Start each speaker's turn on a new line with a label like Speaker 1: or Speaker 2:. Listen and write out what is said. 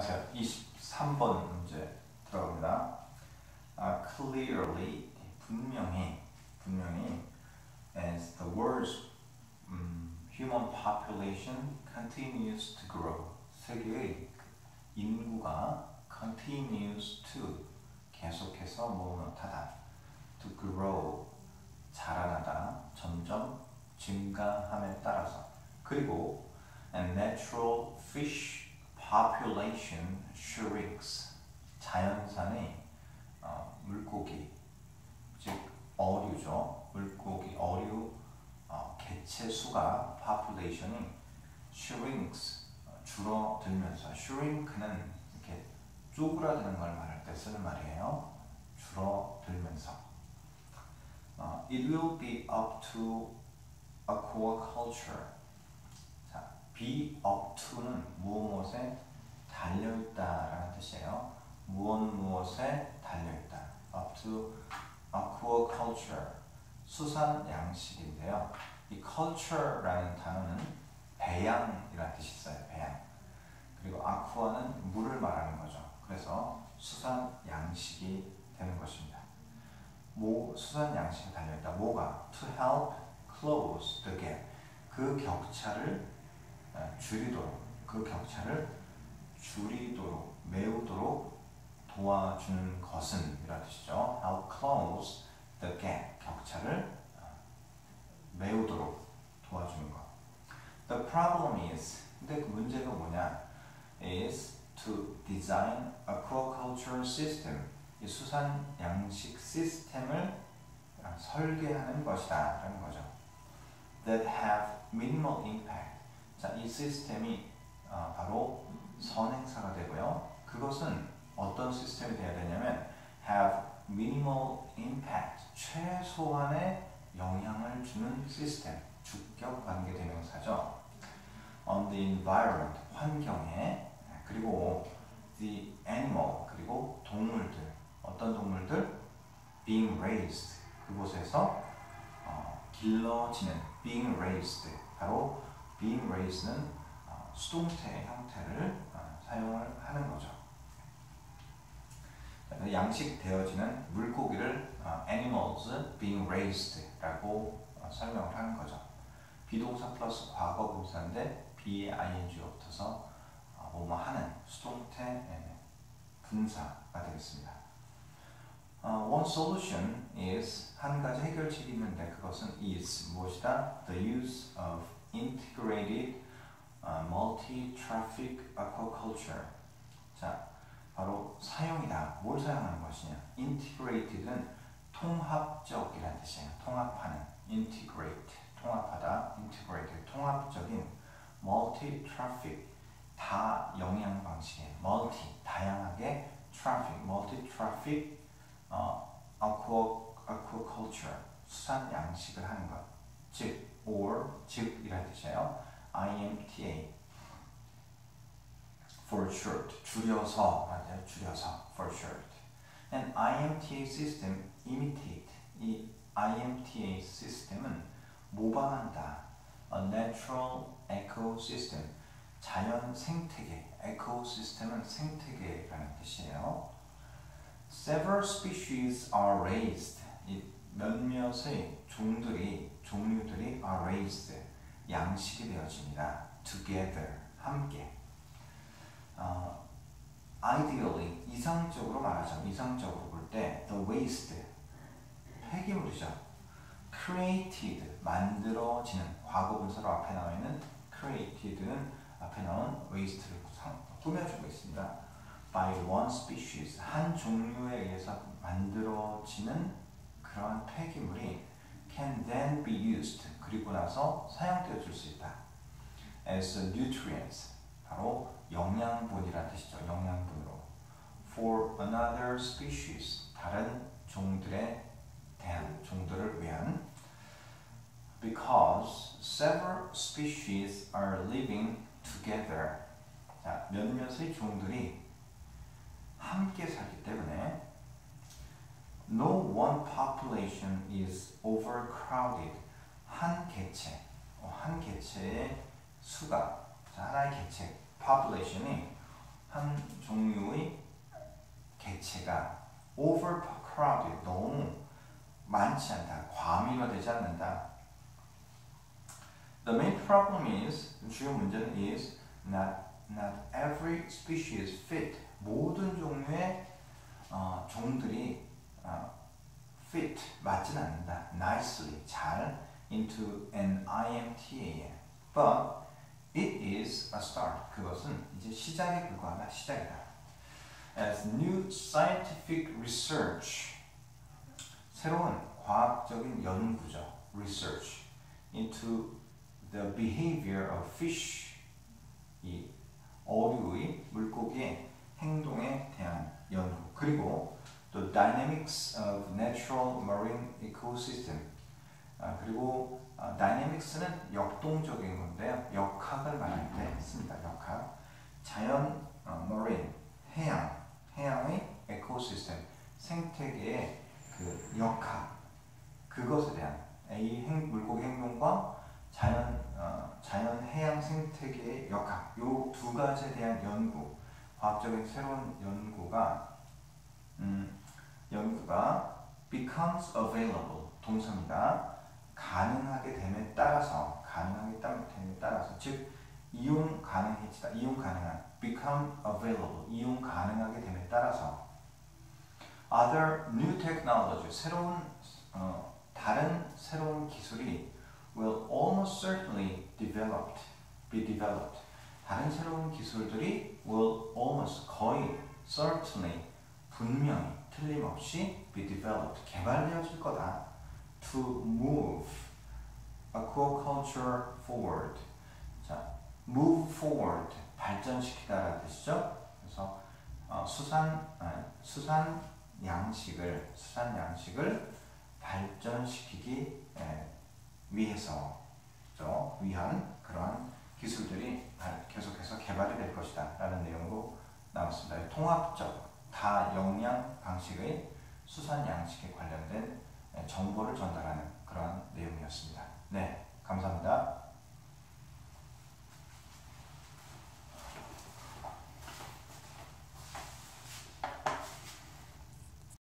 Speaker 1: 안녕하세요. 23번 문제 들어갑니다. Clearly, 분명히 as the world's human population continues to grow, 세계의 인구가 continues to 계속해서 못하다, to grow 자라나다, 점점 증가함에 따라서, 그리고 and natural fish population shrinks, 자연산의 물고기, 즉 어류죠. 물고기, 어류, 개체 수가 population이 shrinks, 줄어들면서, shrink는 이렇게 쪼그라드는 걸 말할 때 쓰는 말이에요. 줄어들면서. It will be up to aquaculture. 자, be up to는 무엇에 달려있다라는 뜻이에요. 무엇에 달려있다. up to aquaculture, 수산 양식인데요. 이 culture라는 단어는 배양이라는 뜻이 있어요. 배양. 그리고 aqua는 물을 말하는 거죠. 그래서 수산 양식이 되는 것입니다. 수산 양식이 달려있다. 뭐가? To help close the gap. 그 격차를 줄이도록, 메우도록 도와주는 것은 이라는 뜻이죠. Help close the gap. 격차를 메우도록 도와주는 것. The problem is, 근데 그 문제가 뭐냐? is to design aquaculture system. 이 수산 양식 시스템을 설계하는 것이다 라는 거죠. That have minimal impact. 자, 이 시스템이 바로 선행사가 되고요. 그것은 어떤 시스템이 되어야 되냐면 have minimal impact, 최소한의 영향을 주는 시스템, 주격 관계 대명사죠. On the environment, 환경에, 그리고 the animal, 그리고 동물들, 어떤 동물들? being raised, 그곳에서 길러지는, being raised, 바로 being raised는 수동태의 형태를 사용을 하는 거죠. 양식되어지는 물고기를 animals being raised 라고 설명을 하는 거죠. 비동사 플러스 과거분사인데 be에 ing가 붙어서 뭐뭐 하는 수동태 분사가 되겠습니다. One solution is, 한 가지 해결책이 있는데 그것은 is 무엇이다? The use of integrated multi-traffic aquaculture. 자, 바로 사용이다. 뭘 사용하는 것이냐? Integrated는 통합적이라는 뜻이에요. 통합하는. Integrate, 통합하다. Integrated, 통합적인. Multi-traffic, 다 영향 방식의. Multi, 다양하게. Traffic, multi-traffic aquaculture, 수산 양식을 하는 것. 즉, 즉이라는 뜻이에요. IMTA, for short, 줄여서 for short. And IMTA system imitate, 이 IMTA 시스템은 모방한다. A natural ecosystem, 자연 생태계. ecosystem은 생태계라는 뜻이에요. Several species are raised, 이 몇몇의 종류들이 are raised, 양식이 되어집니다. Together, 함께. Ideally, 이상적으로 말하자면, 이상적으로 볼 때 the waste, 폐기물이죠. Created, 만들어지는, 과거분사로 앞에 나와 있는 created는 앞에 나온 waste를 꾸며주고 있습니다. By one species, 한 종류에 의해서 만들어지는 그러한 폐기물이 can then be used, 그리고 나서 사용되어질 수 있다. As nutrients, 바로 영양분이라는 뜻이죠. 영양분으로. For another species, 다른 종들에 대한, 종들을 위한. Because several species are living together. 자, 몇몇의 종들이 함께 살기 때문에 no one population is overcrowded. 한 개체의 수가, 자, 하나의 개체, population이 한 종류의 개체가 overcrowded, 너무 많지 않다, 과밀화되지 않는다. The main problem is, 주요 문제는 is not every species fit, 모든 종류의 종들이 fit, 맞진 않는다, nicely, 잘 into an IMTA. But it is a start. 그것은 이제 시작에 불과하다, 시작이다. As new scientific research, 새로운 과학적인 연구죠, research into the behavior of fish, 이 어류의, 물고기의 행동에 대한 연구, 그리고 the dynamics of natural marine ecosystem, 그리고 dynamics는 역동적인 건데요, 역학을 말할 때 씁니다. 역학, 자연, marine, 해양의 ecosystem, 생태계의 그 역학, 그것에 대한 이 물고기 행동과 자연 해양 생태계의 역학, 요 두 가지에 대한 연구, 과학적인 새로운 연구가 becomes available, 동사입니다. 가능하게 됨에 따라서, 즉 이용 가능해지다, 이용 가능한, become available, 이용 가능하게 됨에 따라서 other new technology, 다른 새로운 기술이 will almost certainly be developed. 다른 새로운 기술들이 will almost, 거의, certainly, 분명히, 틀림없이 be developed, 개발되어질 거다. To move aquaculture forward. 자, move forward, 발전시키다라는 뜻이죠. 그래서 수산 양식을 발전시키기 위한 그러한 기술들이 계속해서 개발이 될 것이다 라는 내용으로 나왔습니다. 통합적 다영양 방식의 수산 양식에 관련된 정보를 전달하는 그러한 내용이었습니다. 네, 감사합니다.